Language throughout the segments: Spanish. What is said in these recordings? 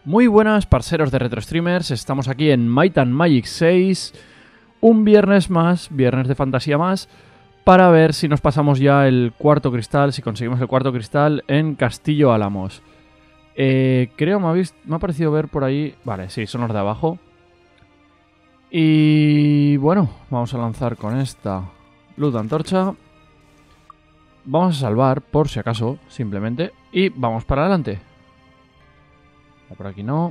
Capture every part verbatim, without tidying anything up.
Muy buenas, parceros de Retro Streamers. Estamos aquí en Might and Magic seis. Un viernes más, viernes de fantasía más, para ver si nos pasamos ya el cuarto cristal, si conseguimos el cuarto cristal en Castillo Álamos. Eh, creo, me ha, visto, me ha parecido ver por ahí... Vale, sí, son los de abajo. Y bueno, vamos a lanzar con esta luz de antorcha. Vamos a salvar, por si acaso, simplemente. Y vamos para adelante. Por aquí no.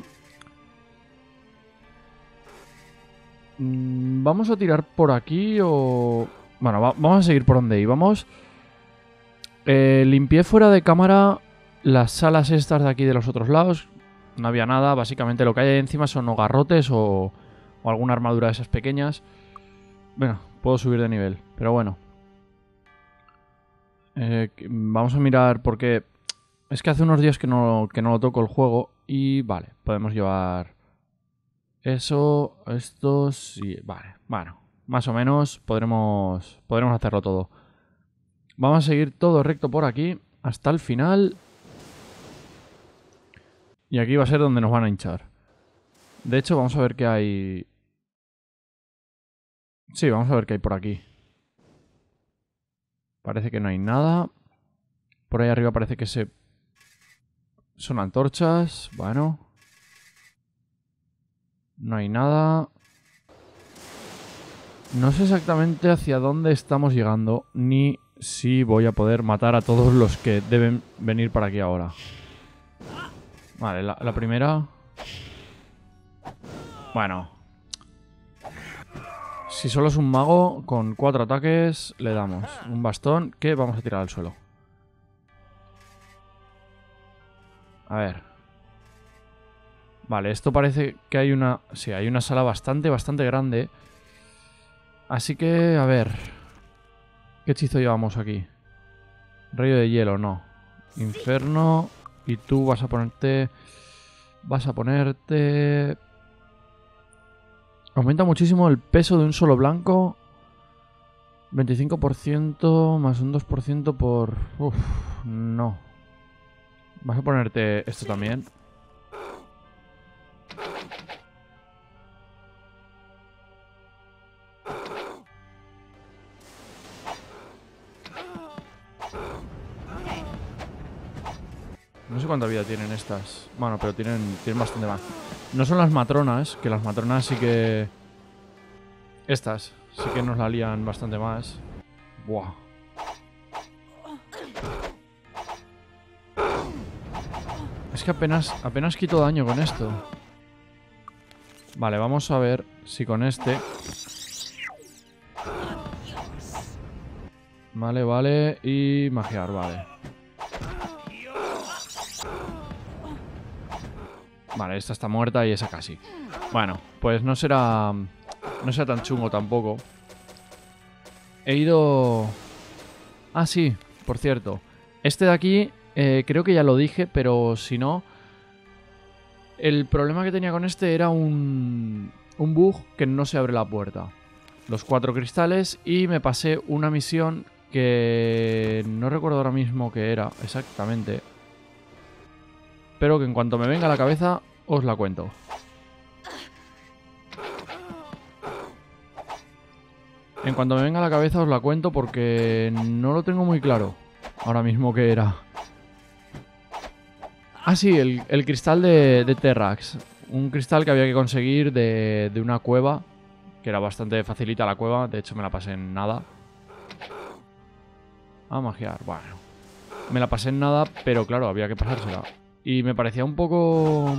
Mm, ¿Vamos a tirar por aquí o...? Bueno, va vamos a seguir por donde íbamos. Eh, limpié fuera de cámara las salas estas de aquí de los otros lados. No había nada. Básicamente lo que hay ahí encima son o garrotes o, o alguna armadura de esas pequeñas. Bueno, puedo subir de nivel, pero bueno. Eh, vamos a mirar porque... Es que hace unos días que no, que no lo toco el juego. Y vale, podemos llevar eso, estos y... Vale, bueno, más o menos podremos, podremos hacerlo todo. Vamos a seguir todo recto por aquí hasta el final. Y aquí va a ser donde nos van a hinchar. De hecho, vamos a ver qué hay... Sí, vamos a ver qué hay por aquí. Parece que no hay nada. Por ahí arriba parece que se... Son antorchas. Bueno. No hay nada. No sé exactamente hacia dónde estamos llegando, ni si voy a poder matar a todos los que deben venir para aquí ahora. Vale, la, la primera... Bueno. Si solo es un mago, con cuatro ataques le damos un bastón que vamos a tirar al suelo. A ver. Vale, esto parece que hay una... Sí, hay una sala bastante, bastante grande. Así que, a ver. ¿Qué hechizo llevamos aquí? Rayo de hielo, no. Inferno. Y tú vas a ponerte... Vas a ponerte... Aumenta muchísimo el peso de un solo blanco. veinticinco por ciento más un dos por ciento por... Uf, no. Vas a ponerte esto también. No sé cuánta vida tienen estas. Bueno, pero tienen, tienen bastante más. No son las matronas, que las matronas sí que... Estas sí que nos la lían bastante más. Buah. Es que apenas, apenas quito daño con esto. Vale, vamos a ver si con este... Vale, vale. Y magiar, vale. Vale, esta está muerta y esa casi. Bueno, pues no será... No será tan chungo tampoco. He ido... Ah, sí, por cierto. Este de aquí, eh, creo que ya lo dije, pero si no... El problema que tenía con este era un... Un bug que no se abre la puerta. Los cuatro cristales y me pasé una misión que... No recuerdo ahora mismo qué era exactamente. Pero que en cuanto me venga a la cabeza, os la cuento. En cuanto me venga a la cabeza os la cuento porque no lo tengo muy claro ahora mismo qué era. Ah, sí, el, el cristal de, de Terrax. Un cristal que había que conseguir de, de una cueva, que era bastante facilita la cueva. De hecho me la pasé en nada. A magiar, bueno. Me la pasé en nada, pero claro, había que pasársela. Y me parecía un poco...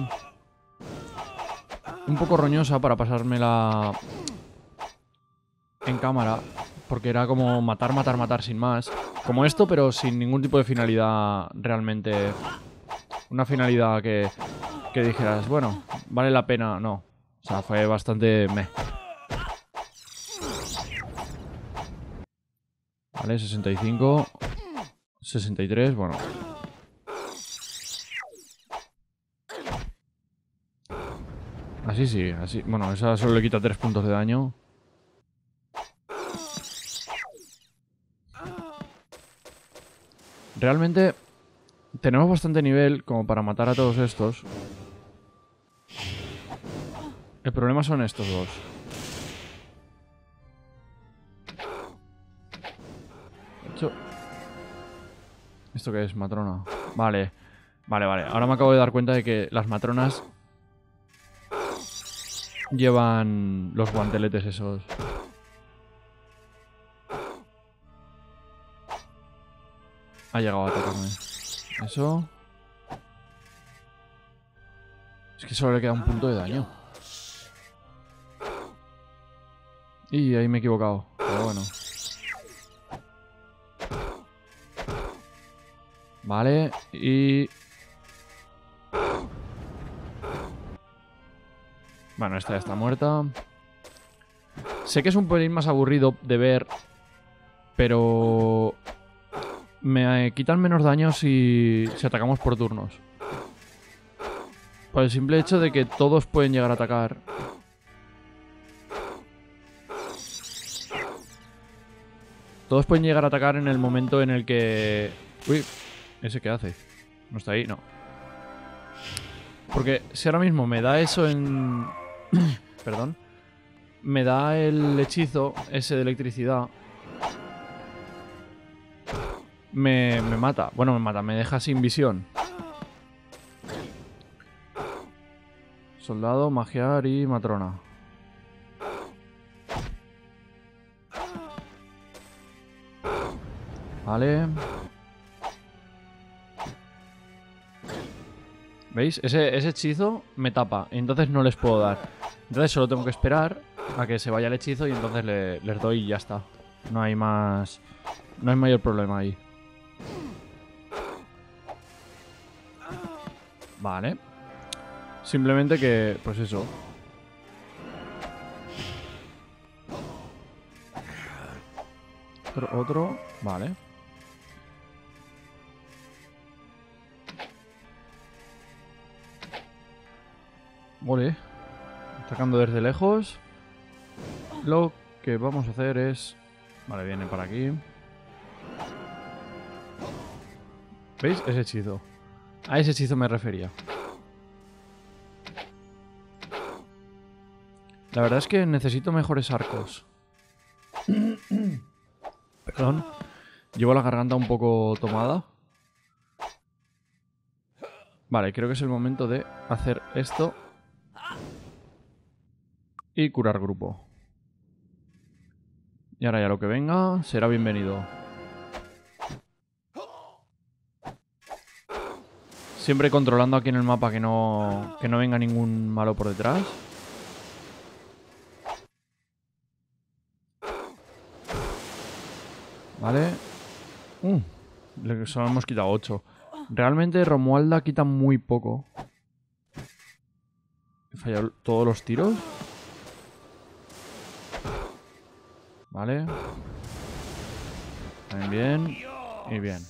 Un poco roñosa para pasármela en cámara. Porque era como matar, matar, matar sin más. Como esto, pero sin ningún tipo de finalidad realmente... Una finalidad que, que dijeras, bueno, vale la pena. No. O sea, fue bastante meh. Vale, sesenta y cinco. sesenta y tres, bueno... Así sí, así. Bueno, esa solo le quita tres puntos de daño. Realmente tenemos bastante nivel como para matar a todos estos. El problema son estos dos. De hecho... ¿Esto qué es? Matrona. Vale. Vale, vale. Ahora me acabo de dar cuenta de que las matronas llevan los guanteletes esos. Ha llegado a atacarme. Eso. Es que solo le queda un punto de daño. Y ahí me he equivocado. Pero bueno. Vale. Y... Bueno, esta ya está muerta. Sé que es un pelín más aburrido de ver, pero me quitan menos daño si, si atacamos por turnos. Por el simple hecho de que todos pueden llegar a atacar. Todos pueden llegar a atacar en el momento en el que... Uy, ¿ese qué hace? ¿No está ahí? No. Porque si ahora mismo me da eso en... Perdón. Me da el hechizo ese de electricidad. Me, me mata. Bueno, me mata. Me deja sin visión. Soldado, magiar y matrona. Vale. ¿Veis? Ese, ese hechizo me tapa. Y entonces no les puedo dar. Entonces solo tengo que esperar a que se vaya el hechizo y entonces le, les doy y ya está. No hay más... No hay mayor problema ahí. Vale. Simplemente que... Pues eso. Otro, otro. Vale. Vale. Atacando desde lejos. Lo que vamos a hacer es... Vale, viene para aquí. ¿Veis? Ese hechizo. A ese hechizo me refería. La verdad es que necesito mejores arcos. Perdón. Llevo la garganta un poco tomada. Vale, creo que es el momento de hacer esto. Y curar grupo. Y ahora ya lo que venga será bienvenido. Siempre controlando aquí en el mapa que no, que no venga ningún malo por detrás. Vale. Uh, le solo hemos quitado ocho. Realmente Romualda quita muy poco. He fallado todos los tiros. Vale. También bien. Y bien.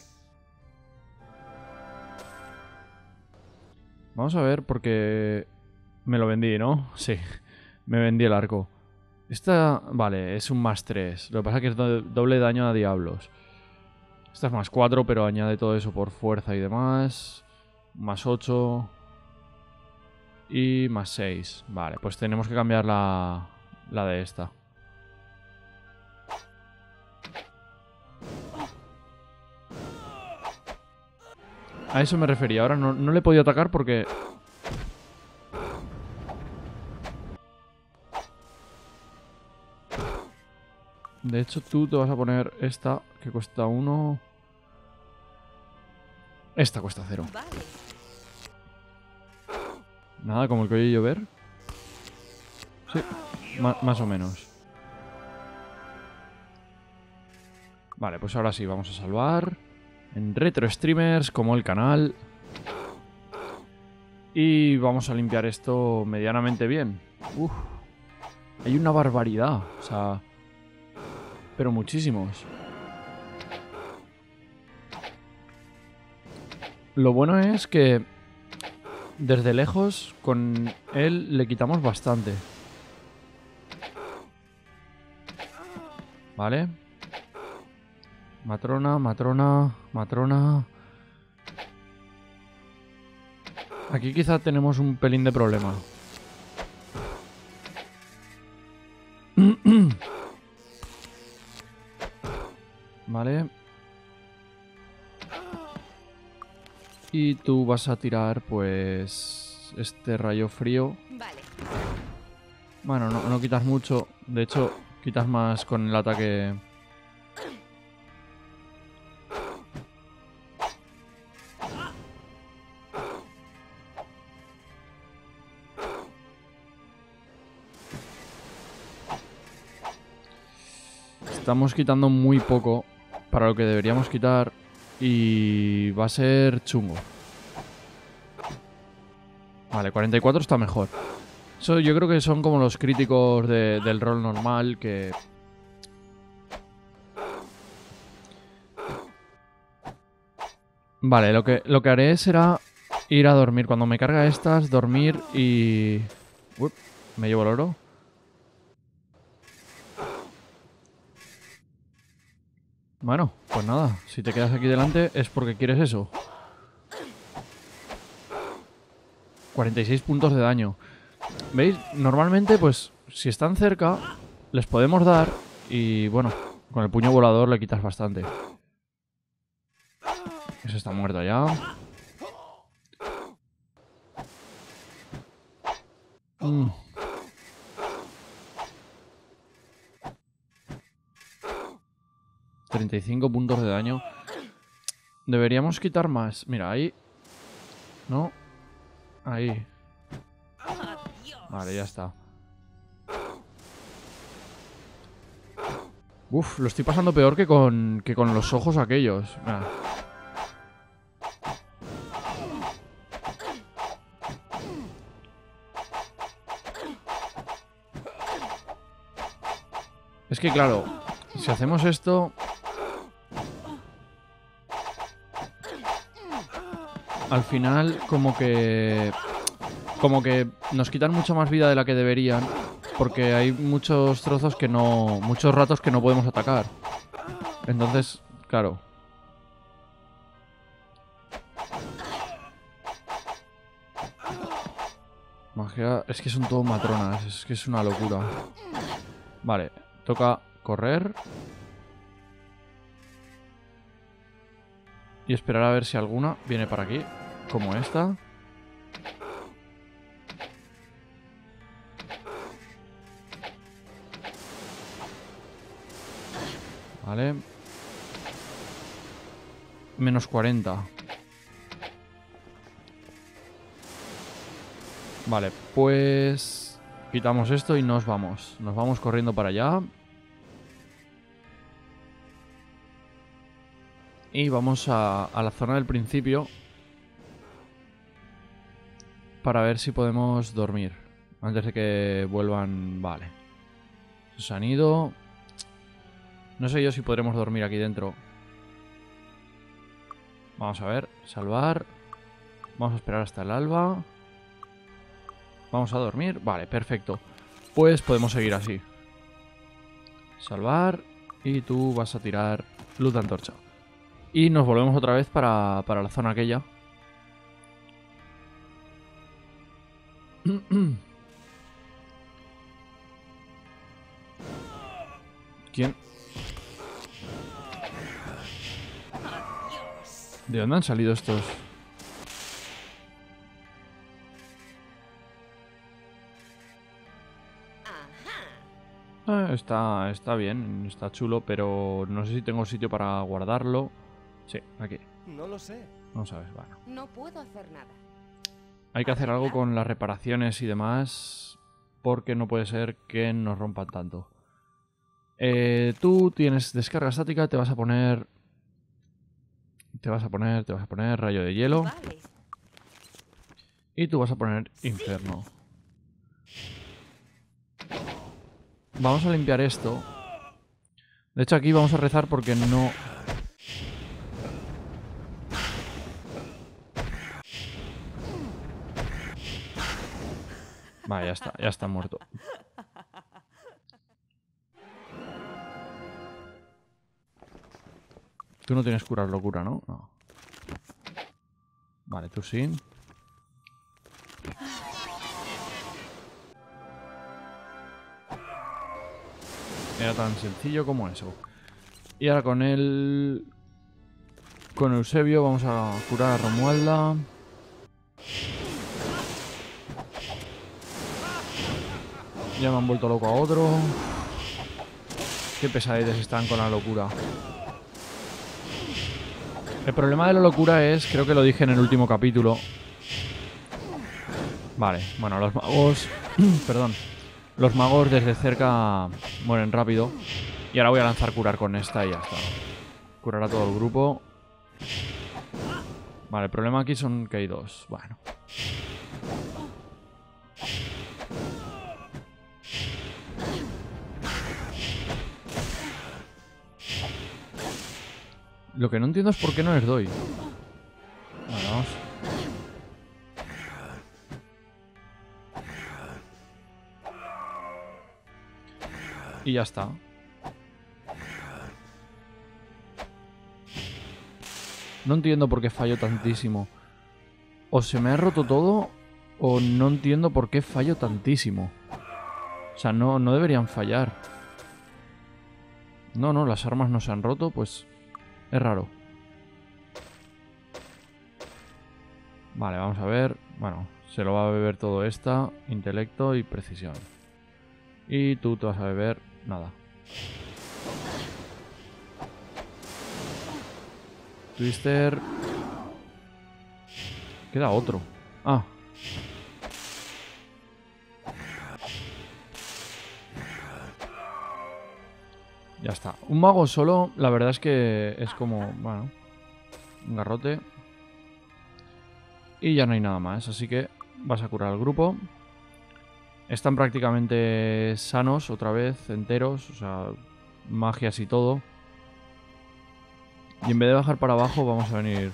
Vamos a ver porque... Me lo vendí, ¿no? Sí. Me vendí el arco. Esta... Vale, es un más tres. Lo que pasa es que es do doble daño a diablos. Esta es más cuatro, pero añade todo eso por fuerza y demás. Más ocho. Y más seis. Vale, pues tenemos que cambiar la, la de esta. A eso me refería. Ahora no, no le he podido atacar porque... De hecho, tú te vas a poner esta, que cuesta uno. Esta cuesta cero. Nada, como el que oye llover. Sí, más o menos. Vale, pues ahora sí, vamos a salvar. En Retro Streamers, como el canal. Y vamos a limpiar esto medianamente bien. Uf, hay una barbaridad, o sea... Pero muchísimos. Lo bueno es que desde lejos con él le quitamos bastante. Vale. Matrona, matrona, matrona. Aquí quizá tenemos un pelín de problema. Vale. Y tú vas a tirar, pues, este rayo frío. Vale. Bueno, no, no quitas mucho. De hecho, quitas más con el ataque. Estamos quitando muy poco para lo que deberíamos quitar y va a ser chungo. Vale, cuarenta y cuatro está mejor. Eso yo creo que son como los críticos de, del rol normal que... Vale, lo que, lo que haré será ir a dormir. Cuando me carga estas, dormir y... Uy, me llevo el oro. Bueno, pues nada, si te quedas aquí delante es porque quieres eso. cuarenta y seis puntos de daño. ¿Veis? Normalmente, pues, si están cerca, les podemos dar y, bueno, con el puño volador le quitas bastante. Ese está muerto ya. Mm. treinta y cinco puntos de daño. Deberíamos quitar más. Mira, ahí. No. Ahí. Vale, ya está. Uf, lo estoy pasando peor que con, que con los ojos aquellos. Mira. Es que claro, si hacemos esto... Al final, como que... Como que nos quitan mucha más vida de la que deberían. Porque hay muchos trozos que no... Muchos ratos que no podemos atacar. Entonces, claro. Magia... Es que son todo matronas. Es que es una locura. Vale, toca correr. Y esperar a ver si alguna viene para aquí. Como esta. Vale. Menos cuarenta. Vale, pues... Quitamos esto y nos vamos. Nos vamos corriendo para allá. Y vamos a, a la zona del principio. Para ver si podemos dormir. Antes de que vuelvan... Vale. Se han ido. No sé yo si podremos dormir aquí dentro. Vamos a ver. Salvar. Vamos a esperar hasta el alba. Vamos a dormir. Vale, perfecto. Pues podemos seguir así. Salvar. Y tú vas a tirar luz de antorcha. Y nos volvemos otra vez para, para la zona aquella. ¿Quién? ¿De dónde han salido estos? Eh, está, está bien, está chulo, pero no sé si tengo sitio para guardarlo. Sí, aquí. No lo sé. No sabes, bueno. No puedo hacer nada. Hay que hacer algo con las reparaciones y demás, porque no puede ser que nos rompan tanto. Eh, tú tienes descarga estática, te vas a poner... Te vas a poner, te vas a poner rayo de hielo. Vale. Y tú vas a poner infierno. Vamos a limpiar esto. De hecho aquí vamos a rezar porque no... Vale, ya está, ya está muerto. Tú no tienes curar locura, ¿no? No. Vale, tú sí. Era tan sencillo como eso. Y ahora con el... Con Eusebio vamos a curar a Romualda. Ya me han vuelto loco a otro. Qué pesadeces están con la locura. El problema de la locura es, creo que lo dije en el último capítulo. Vale, bueno, los magos... Perdón. Los magos desde cerca mueren rápido. Y ahora voy a lanzar curar con esta y ya está. Curar a todo el grupo. Vale, el problema aquí son que hay dos. Bueno. Lo que no entiendo es por qué no les doy. Vale, vamos. Y ya está. No entiendo por qué fallo tantísimo. O se me ha roto todo, o no entiendo por qué fallo tantísimo. O sea, no, no deberían fallar. No, no, las armas no se han roto, pues es raro. Vale, vamos a ver. Bueno, se lo va a beber todo esta. Intelecto y precisión. Y tú te vas a beber nada. Twister. Queda otro. Ah. Ya está. Un mago solo, la verdad es que es como, bueno, un garrote. Y ya no hay nada más, así que vas a curar al grupo. Están prácticamente sanos otra vez, enteros, o sea, magias y todo. Y en vez de bajar para abajo, vamos a venir...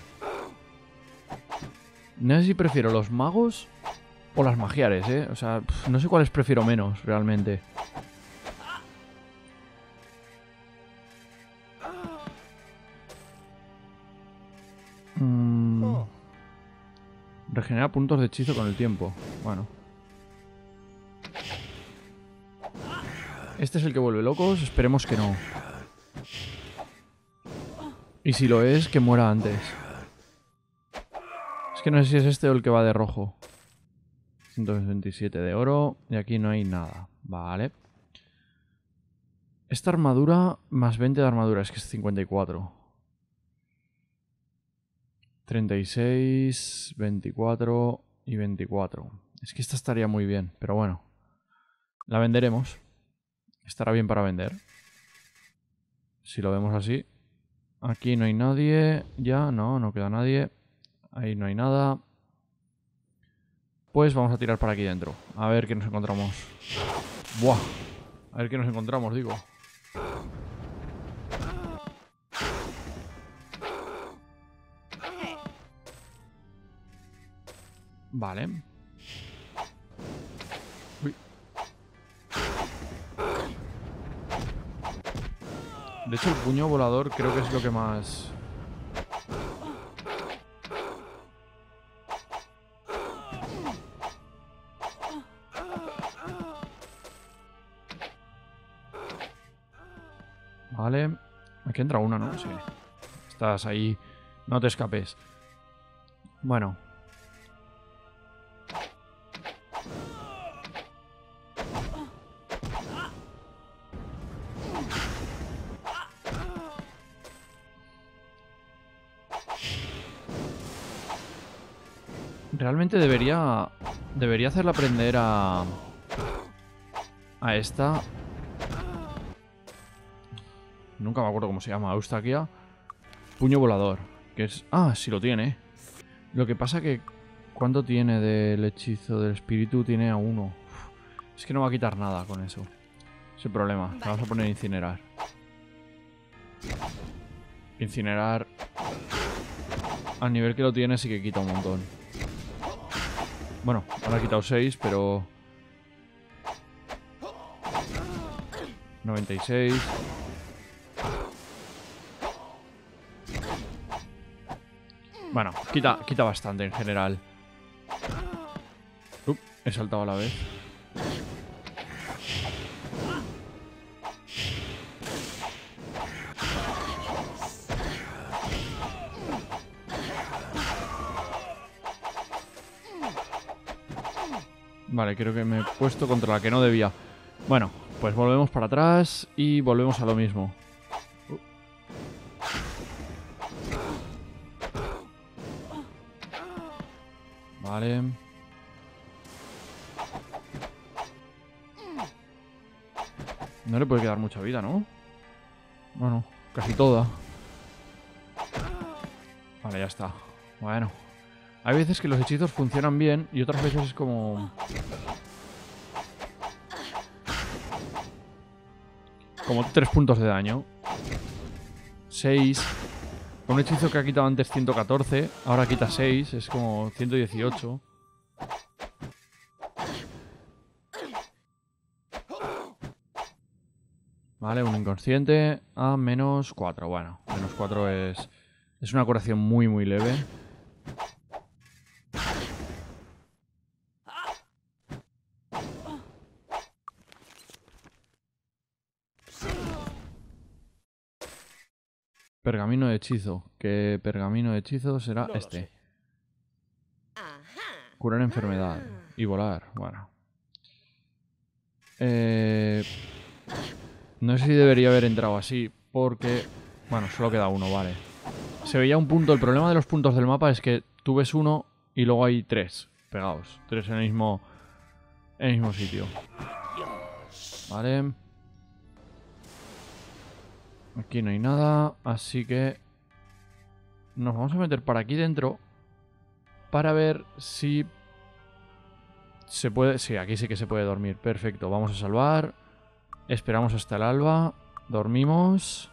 No sé si prefiero los magos o las magiares, ¿eh? O sea, pff, no sé cuáles prefiero menos, realmente. Mm. Regenera puntos de hechizo con el tiempo. Bueno. Este es el que vuelve locos. Esperemos que no. Y si lo es, que muera antes. Es que no sé si es este o el que va de rojo. ciento veintisiete de oro. Y aquí no hay nada. Vale. Esta armadura más veinte de armadura. Es que es cincuenta y cuatro. treinta y seis, veinticuatro y veinticuatro. Es que esta estaría muy bien, pero bueno. La venderemos. Estará bien para vender. Si lo vemos así. Aquí no hay nadie. Ya, no, no queda nadie. Ahí no hay nada. Pues vamos a tirar para aquí dentro. A ver qué nos encontramos. Buah. A ver qué nos encontramos, digo. Vale. Uy. De hecho, el puño volador creo que es lo que más... Vale. Aquí entra una, ¿no? Sí. Estás ahí. No te escapes. Bueno. Realmente debería... Debería hacerla aprender a... A esta... Nunca me acuerdo cómo se llama. Eustaquia. Puño volador. Que es... Ah, sí lo tiene. Lo que pasa que... ¿Cuánto tiene del hechizo del espíritu? Tiene a uno. Uf, es que no va a quitar nada con eso. Es el problema. Vale. Vamos a poner incinerar. Incinerar... Al nivel que lo tiene sí que quita un montón. Bueno, ahora ha quitado seis, pero... noventa y seis... Bueno, quita, quita bastante en general. Uh, he saltado a la vez. Vale, creo que me he puesto contra la que no debía. Bueno, pues volvemos para atrás y volvemos a lo mismo. Uh. Vale. No le puede quedar mucha vida, ¿no? Bueno, casi toda. Vale, ya está. Bueno. Hay veces que los hechizos funcionan bien y otras veces es como... Como tres puntos de daño. seis. Un hechizo que ha quitado antes ciento catorce, ahora quita seis, es como ciento dieciocho. Vale, un inconsciente a menos cuatro. Bueno, menos cuatro es, es una curación muy, muy leve. Pergamino de hechizo. ¿Qué pergamino de hechizo será este? Curar enfermedad y volar. Bueno. Eh... No sé si debería haber entrado así, porque... Bueno, solo queda uno, vale. Se veía un punto. El problema de los puntos del mapa es que tú ves uno y luego hay tres pegados. Tres en el mismo, en el mismo sitio. Vale. Aquí no hay nada, así que... Nos vamos a meter para aquí dentro para ver si... Se puede... Sí, aquí sí que se puede dormir. Perfecto, vamos a salvar. Esperamos hasta el alba. Dormimos.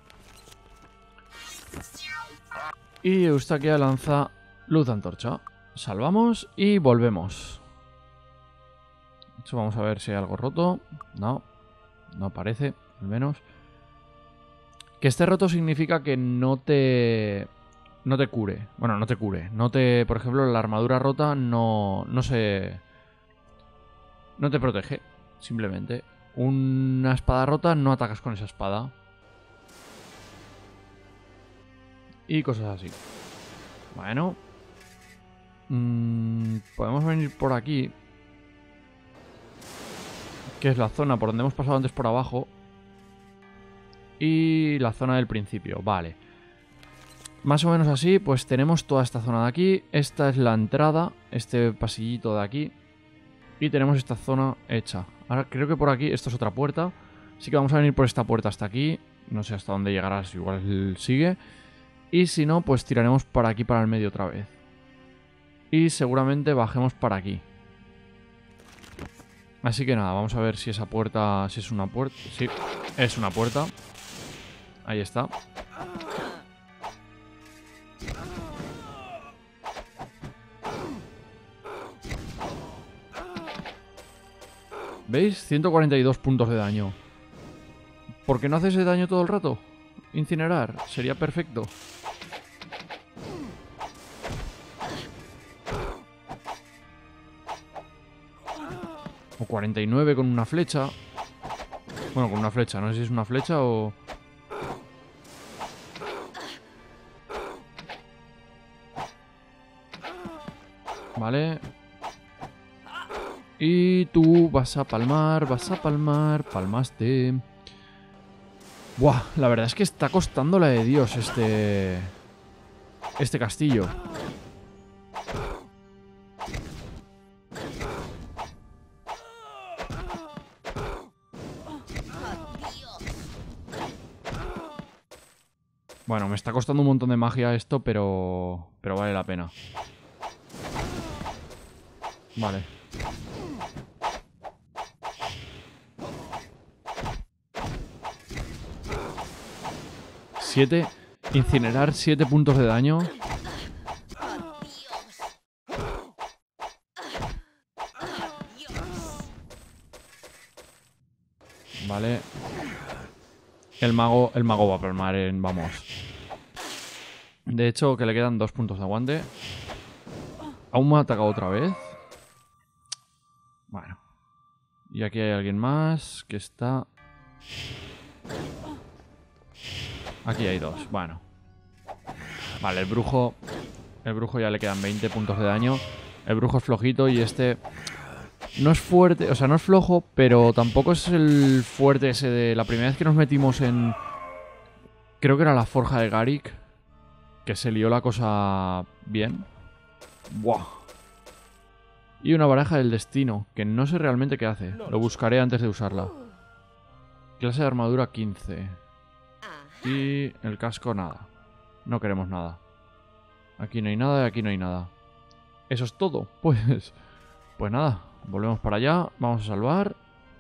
Y Eustaquia lanza luz antorcha. Salvamos y volvemos. De hecho, vamos a ver si hay algo roto. No, no aparece, al menos. Que esté roto significa que no te... No te cure. Bueno, no te cure. No te... Por ejemplo, la armadura rota no... No se... No te protege. Simplemente. Una espada rota, no atacas con esa espada. Y cosas así. Bueno. Mm, podemos venir por aquí. Que es la zona por donde hemos pasado antes por abajo. Y la zona del principio. Vale. Más o menos así, pues tenemos toda esta zona de aquí. Esta es la entrada. Este pasillito de aquí. Y tenemos esta zona hecha. Ahora creo que por aquí, esto es otra puerta. Así que vamos a venir por esta puerta hasta aquí. No sé hasta dónde llegarás, igual sigue. Y si no, pues tiraremos para aquí, para el medio otra vez. Y seguramente bajemos para aquí. Así que nada, vamos a ver si esa puerta... Si es una puerta... Sí, es una puerta. Ahí está. ¿Veis? ciento cuarenta y dos puntos de daño. ¿Por qué no hace ese daño todo el rato? Incinerar. Sería perfecto. O cuarenta y nueve con una flecha. Bueno, con una flecha. No sé si es una flecha o... Vale. Y tú vas a palmar, vas a palmar, palmaste. Buah, la verdad es que está costando la de Dios este... Este castillo. Bueno, me está costando un montón de magia esto, pero... Pero vale la pena. Vale. Siete. Incinerar siete puntos de daño. Vale. El mago, el mago va a palmar en... Vamos. De hecho, que le quedan dos puntos de aguante. Aún me ha atacado otra vez. Bueno. Y aquí hay alguien más que está... Aquí hay dos, bueno. Vale, el brujo... El brujo ya le quedan veinte puntos de daño. El brujo es flojito y este... No es fuerte, o sea, no es flojo, pero tampoco es el fuerte ese de la primera vez que nos metimos en... Creo que era la forja de Garrick, que se lió la cosa bien. Buah. Y una baraja del destino, que no sé realmente qué hace. Lo buscaré antes de usarla. Clase de armadura quince. Y el casco nada. No queremos nada. Aquí no hay nada y aquí no hay nada. Eso es todo. Pues... Pues nada. Volvemos para allá. Vamos a salvar.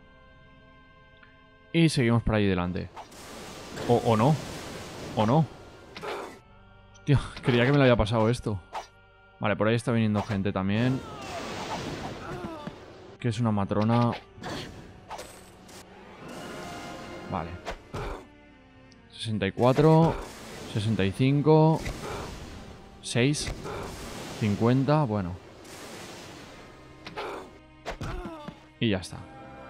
Y seguimos por ahí delante. O, o no. O no. Hostia, creía que me lo había pasado esto. Vale, por ahí está viniendo gente también. Que es una matrona. Vale. sesenta y cuatro. sesenta y cinco. seis. cincuenta. Bueno. Y ya está.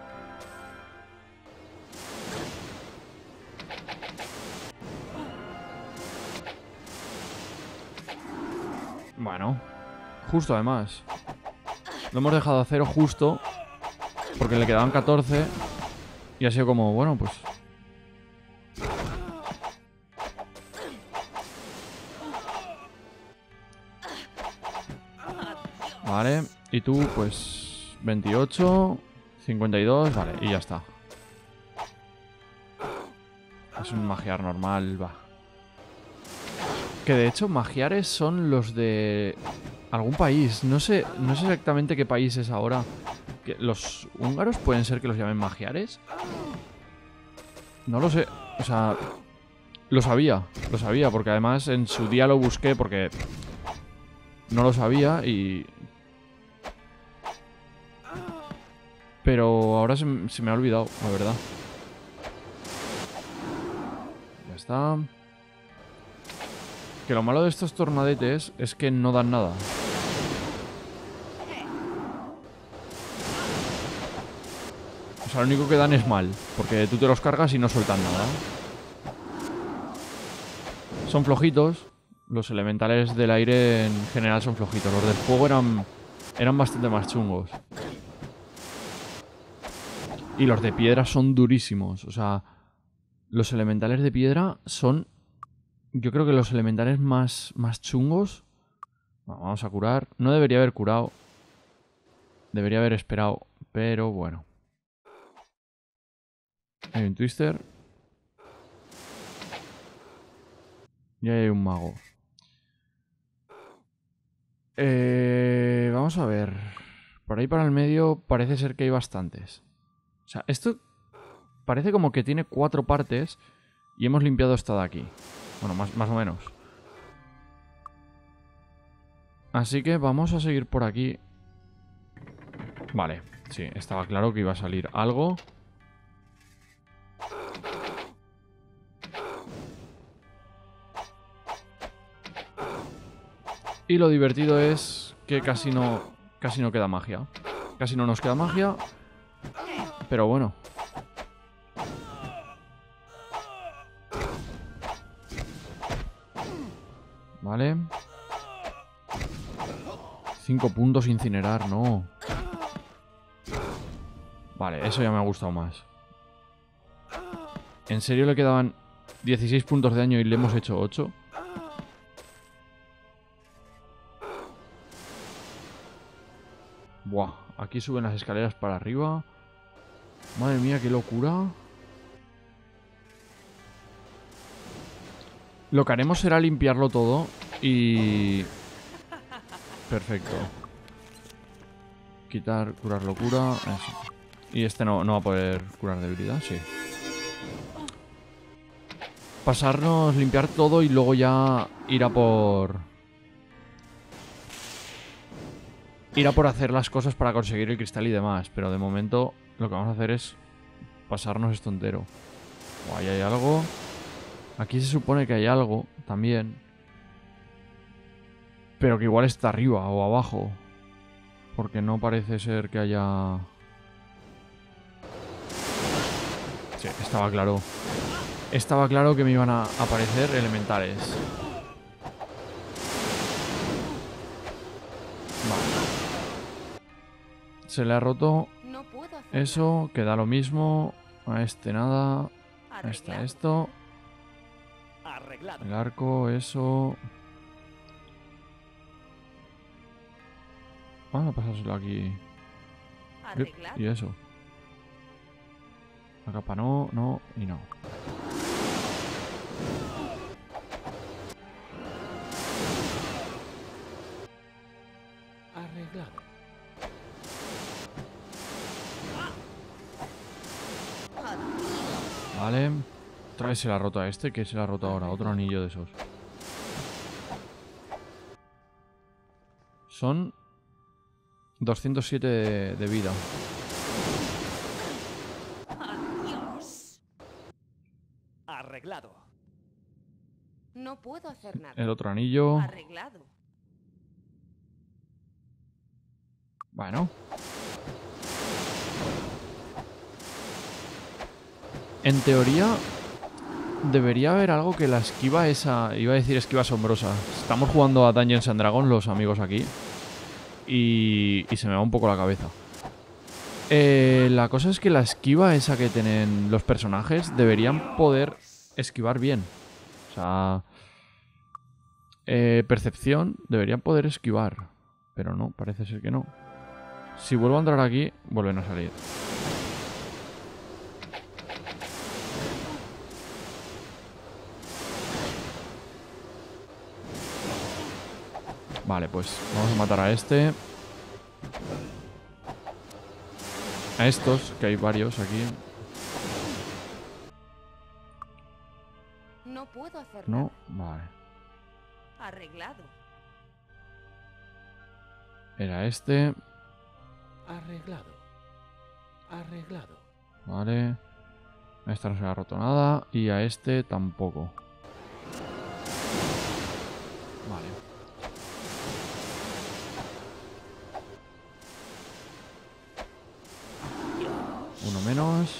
Bueno. Justo además. Lo hemos dejado a cero justo. Porque le quedaban catorce. Y ha sido como, bueno, pues... Vale. Y tú, pues... veintiocho. cincuenta y dos. Vale, y ya está. Es un magiar normal, va. Que de hecho, magiares son los de... algún país. No sé, no sé exactamente qué país es ahora. ¿Que ¿Los húngaros pueden ser que los llamen magiares? No lo sé. O sea... Lo sabía. Lo sabía, porque además en su día lo busqué porque... No lo sabía y... Pero ahora se, se me ha olvidado, la verdad. Ya está. Que lo malo de estos tornadetes es que no dan nada. O sea, lo único que dan es mal. Porque tú te los cargas y no sueltan nada. Son flojitos. Los elementales del aire en general son flojitos. Los del fuego eran, eran bastante más chungos. Y los de piedra son durísimos. O sea, los elementales de piedra son... Yo creo que los elementales más, más chungos... Bueno, vamos a curar. No debería haber curado. Debería haber esperado. Pero bueno. Hay un twister. Y ahí hay un mago. Eh, vamos a ver. Por ahí para el medio parece ser que hay bastantes. O sea, esto parece como que tiene cuatro partes y hemos limpiado esta de aquí. Bueno, más, más o menos. Así que vamos a seguir por aquí. Vale, sí, estaba claro que iba a salir algo. Y lo divertido es que casi no, casi no queda magia. Casi no nos queda magia. Pero bueno. Vale. Cinco puntos incinerar, no. Vale, eso ya me ha gustado más. ¿En serio le quedaban dieciséis puntos de daño y le hemos hecho ocho? Buah, aquí suben las escaleras para arriba. Madre mía, qué locura. Lo que haremos será limpiarlo todo y... Perfecto. Quitar, curar locura. Eso. Y este no, no va a poder curar debilidad, sí. Pasarnos, limpiar todo y luego ya ir a por... Ir a por hacer las cosas para conseguir el cristal y demás. Pero de momento lo que vamos a hacer es pasarnos esto entero. Oh, ahí hay algo. Aquí se supone que hay algo también. Pero que igual está arriba o abajo. Porque no parece ser que haya... Sí, estaba claro. Estaba claro que me iban a aparecer elementales. Vale. Se le ha roto No puedo hacer eso, queda lo mismo. A este nada. nada. A este Arreglado. esto. Arreglado. El arco, eso. Vamos a pasárselo aquí. Arreglado. Y eso. La capa no, no y no. Arreglado. Vale. Otra vez se le ha roto a este. ¿Qué se le ha roto ahora? Otro anillo de esos. Son doscientos siete de, de vida. Adiós. Arreglado. No puedo hacer nada. El otro anillo. Arreglado. Bueno. En teoría, debería haber algo que la esquiva esa... Iba a decir esquiva asombrosa. Estamos jugando a Dungeons and Dragons, los amigos aquí. Y, y se me va un poco la cabeza. Eh, la cosa es que la esquiva esa que tienen los personajes deberían poder esquivar bien. O sea... Eh, percepción, deberían poder esquivar. Pero no, parece ser que no. Si vuelvo a entrar aquí, vuelven a salir. Vale, pues vamos a matar a este. A estos, que hay varios aquí. No puedo hacer No, vale. nada. Arreglado. Era este. Arreglado. Arreglado. Vale. A esta no se le ha roto nada. Y a este tampoco. Vale. Uno menos.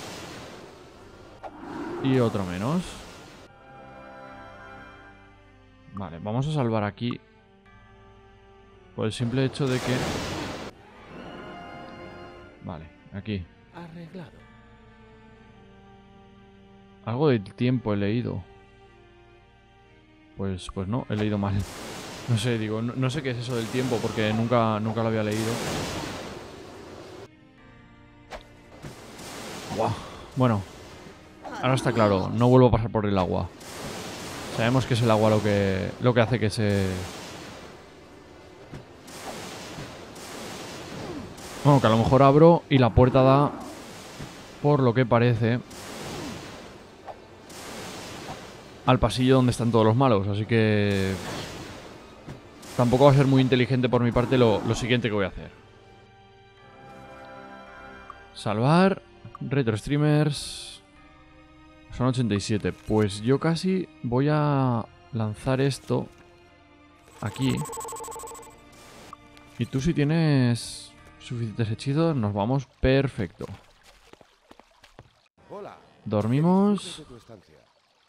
Y otro menos. Vale, vamos a salvar aquí. Por el simple hecho de que... Vale, aquí. Arreglado. Algo del tiempo he leído. Pues, pues no, he leído mal. No sé, digo, no, no sé qué es eso del tiempo porque nunca, nunca lo había leído. Buah. Bueno, ahora está claro, no vuelvo a pasar por el agua. Sabemos que es el agua lo que, lo que hace que se... Bueno, que a lo mejor abro y la puerta da, por lo que parece, al pasillo donde están todos los malos. Así que... Tampoco va a ser muy inteligente por mi parte lo, lo siguiente que voy a hacer. Salvar. Retro streamers. Son ochenta y siete. Pues yo casi voy a lanzar esto aquí. Y tú si tienes suficientes hechizos, nos vamos perfecto. Hola. Dormimos. Tu estancia.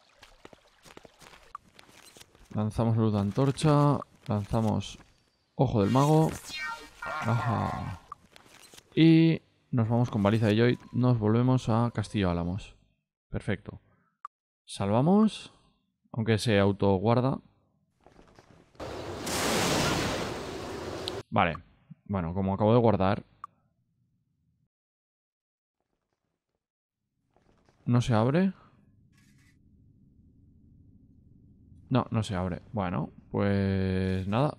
Lanzamos luz de antorcha. Lanzamos ojo del mago. Ajá. Y nos vamos con baliza de Joy. Nos volvemos a Castillo Álamos. Perfecto. Salvamos. Aunque se autoguarda. Vale. Bueno, como acabo de guardar. ¿No se abre? No, no se abre. Bueno, pues nada.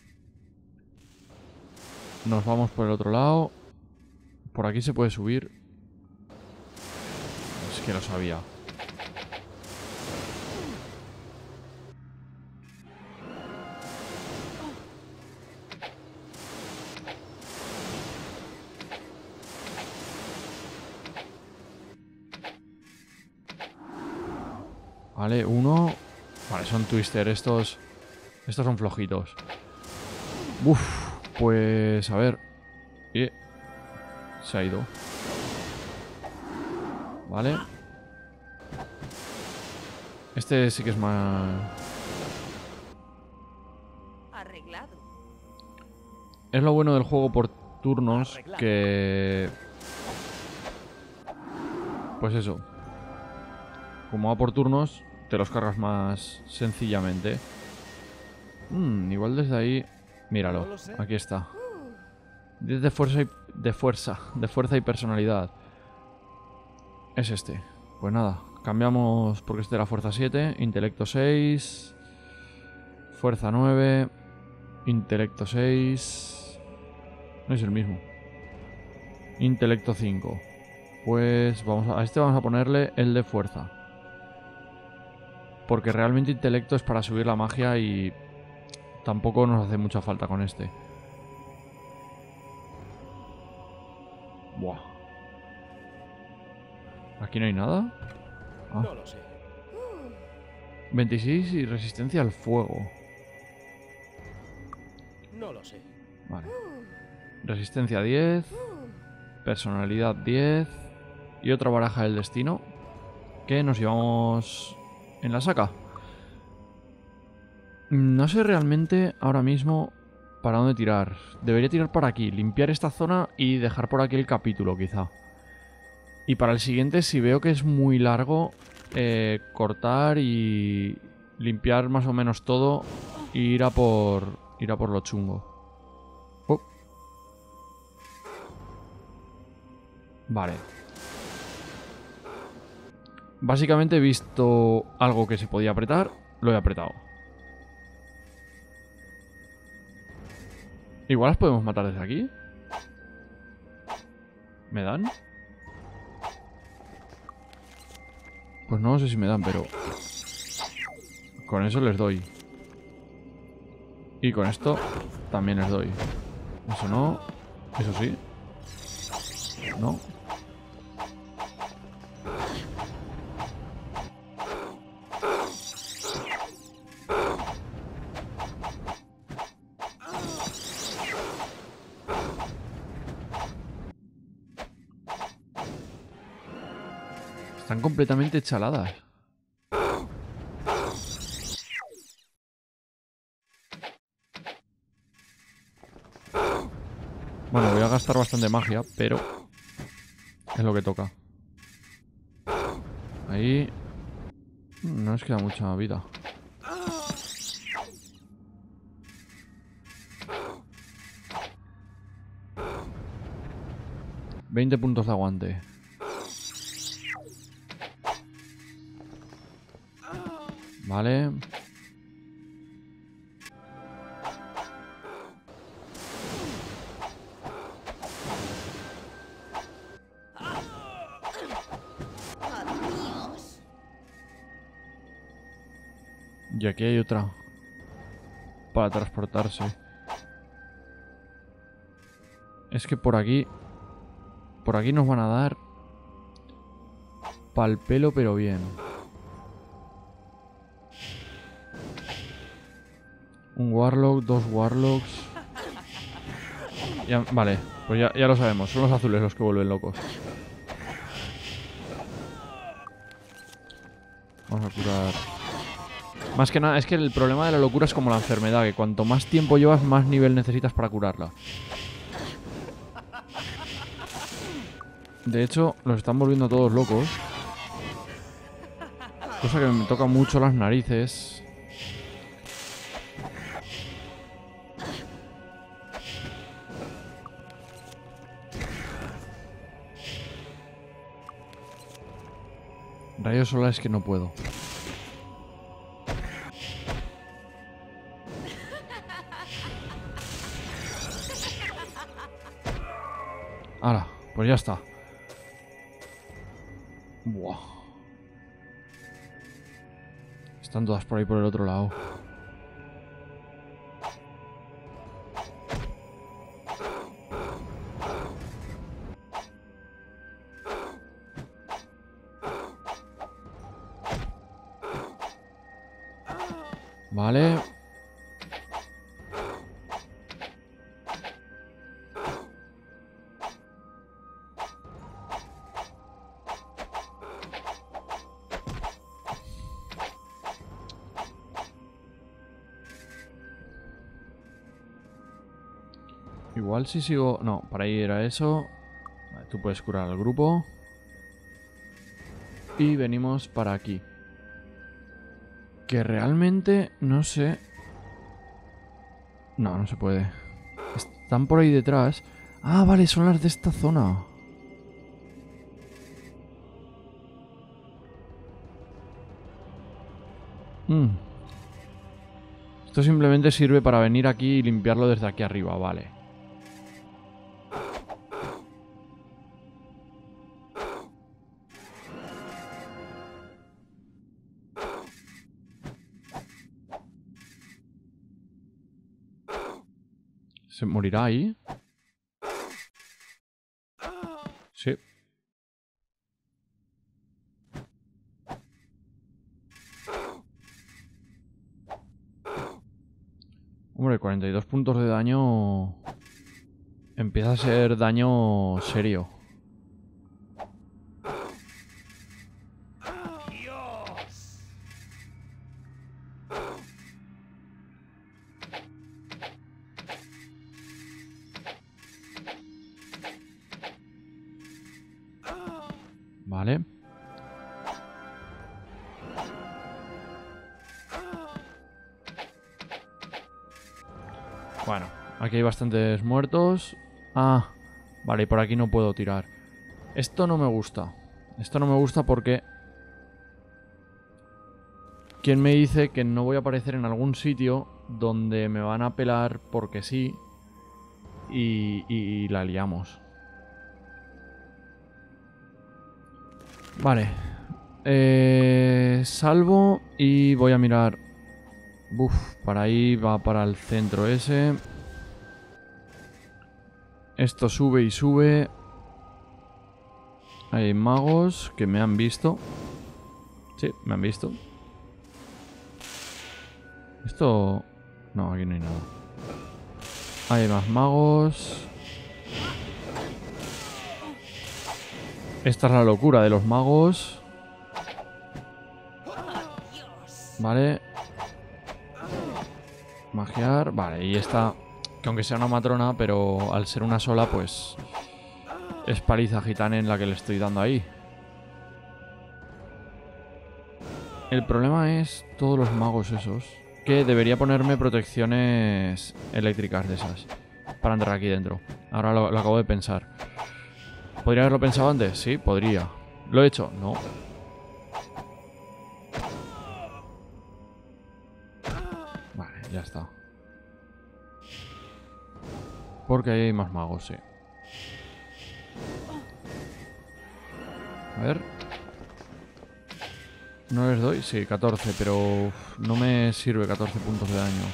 Nos vamos por el otro lado. Por aquí se puede subir. Es que lo sabía. Vale, uno. Vale, son twister. Estos. Estos son flojitos. Uf, pues a ver. Eh, se ha ido. Vale. Este sí que es más... Arreglado. Es lo bueno del juego por turnos que... Pues eso. Como va por turnos, te los cargas más sencillamente. Mm, igual desde ahí... Míralo, aquí está. diez de fuerza y... De fuerza, de fuerza y personalidad. Es este. Pues nada, cambiamos porque este era fuerza siete, intelecto seis, fuerza nueve, intelecto seis... No es el mismo. Intelecto cinco. Pues vamos a, a este vamos a ponerle el de fuerza. Porque realmente intelecto es para subir la magia y tampoco nos hace mucha falta con este. Buah. ¿Aquí no hay nada? Ah. No lo sé. veintiséis y resistencia al fuego. No lo sé. Vale. Resistencia diez. Personalidad diez. Y otra baraja del destino. Que nos llevamos en la saca. No sé realmente ahora mismo para dónde tirar. Debería tirar por aquí. Limpiar esta zona y dejar por aquí el capítulo quizá. Y para el siguiente, si veo que es muy largo, eh, cortar y limpiar más o menos todo e ir a por, ir a por lo chungo. Oh. Vale. Básicamente he visto algo que se podía apretar, lo he apretado. Igual las podemos matar desde aquí. ¿Me dan? Pues no sé si me dan, pero... Con eso les doy. Y con esto también les doy. Eso no. Eso sí. No. Están completamente chaladas. Bueno, voy a gastar bastante magia, pero es lo que toca. Ahí no les queda mucha vida. veinte puntos de aguante. Vale. Adiós. Y aquí hay otra. Para transportarse. Es que por aquí... Por aquí nos van a dar... Pal pelo, pero bien. Un Warlock, dos Warlocks. Ya, vale, pues ya, ya lo sabemos. Son los azules los que vuelven locos. Vamos a curar. Más que nada, es que el problema de la locura es como la enfermedad, que cuanto más tiempo llevas, más nivel necesitas para curarla. De hecho, los están volviendo todos locos. Cosa que me toca mucho las narices. Rayos solares que no puedo. Ahora, pues ya está. Buah. Están todas por ahí por el otro lado. Vale. Igual si sigo... No, para ahí era eso. Vale, tú puedes curar al grupo. Y venimos para aquí. Que realmente no sé... No, no se puede. Están por ahí detrás. Ah, vale, son las de esta zona. Mm. Esto simplemente sirve para venir aquí y limpiarlo desde aquí arriba, vale. ¿Se morirá ahí? Sí. Hombre, cuarenta y dos puntos de daño... Empieza a ser daño serio. Vale. Bueno, aquí hay bastantes muertos. Ah, vale, y por aquí no puedo tirar. Esto no me gusta. Esto no me gusta porque... ¿Quién me dice que no voy a aparecer en algún sitio donde me van a pelar porque sí? Y, y, y la liamos. Vale. Eh, salvo y voy a mirar. Uf, para ahí va para el centro ese. Esto sube y sube. Hay magos que me han visto. Sí, me han visto. Esto... No, aquí no hay nada. Hay más magos. Esta es la locura de los magos. Vale. Magiar. Vale, y esta... Que aunque sea una matrona, pero al ser una sola, pues... Es paliza gitana en la que le estoy dando ahí. El problema es todos los magos esos. Que debería ponerme protecciones eléctricas de esas. Para entrar aquí dentro. Ahora lo, lo acabo de pensar. ¿Podría haberlo pensado antes? Sí, podría. ¿Lo he hecho? No. Vale, ya está. Porque ahí hay más magos, sí. A ver. ¿No les doy? Sí, catorce, pero uf, no me sirve catorce puntos de daño.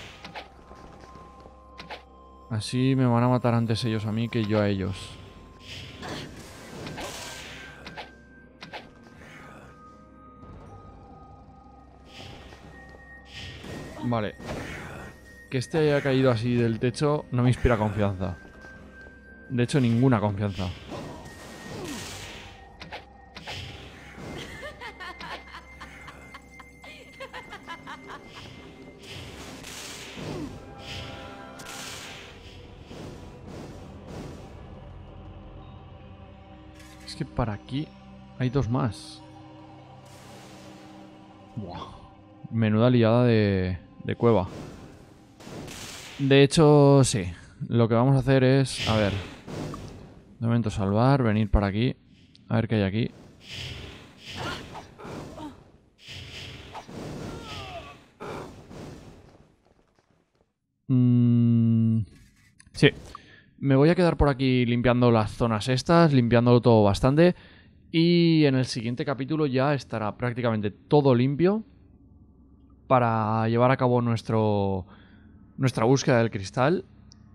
Así me van a matar antes ellos a mí que yo a ellos. Vale. Que este haya caído así del techo no me inspira confianza. De hecho, ninguna confianza. Es que para aquí hay dos más. Buah. Menuda liada de, de cueva. De hecho, sí. Lo que vamos a hacer es... A ver. De momento salvar, venir para aquí. A ver qué hay aquí. Mm, sí. Me voy a quedar por aquí limpiando las zonas estas, limpiándolo todo bastante. Y en el siguiente capítulo ya estará prácticamente todo limpio para llevar a cabo nuestro, nuestra búsqueda del cristal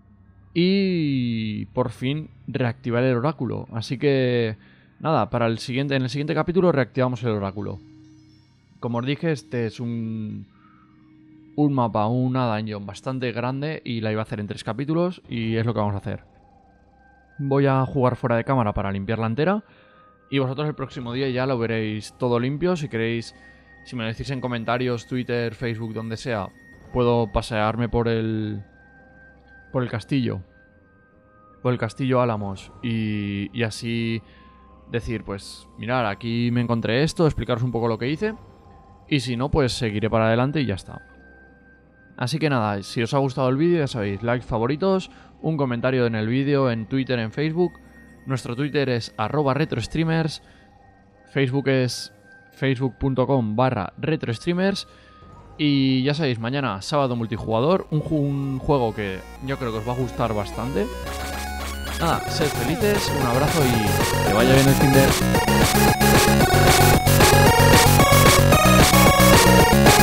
y por fin reactivar el oráculo. Así que nada, para el siguiente, en el siguiente capítulo reactivamos el oráculo. Como os dije, este es un, un mapa, una dungeon bastante grande y la iba a hacer en tres capítulos y es lo que vamos a hacer. Voy a jugar fuera de cámara para limpiarla entera y vosotros el próximo día ya lo veréis todo limpio. Si queréis, si me lo decís en comentarios, Twitter, Facebook, donde sea, puedo pasearme por el por el castillo por el castillo Álamos y, y así decir, pues, mirar, aquí me encontré esto, explicaros un poco lo que hice y si no, pues seguiré para adelante y ya está. Así que nada, si os ha gustado el vídeo, ya sabéis, likes, favoritos, un comentario en el vídeo, en Twitter, en Facebook. Nuestro Twitter es arroba retrostreamers, Facebook es facebook.com barra retrostreamers. Y ya sabéis, mañana sábado multijugador, un, ju un juego que yo creo que os va a gustar bastante. Nada, sed felices, un abrazo y que vaya bien el fin de...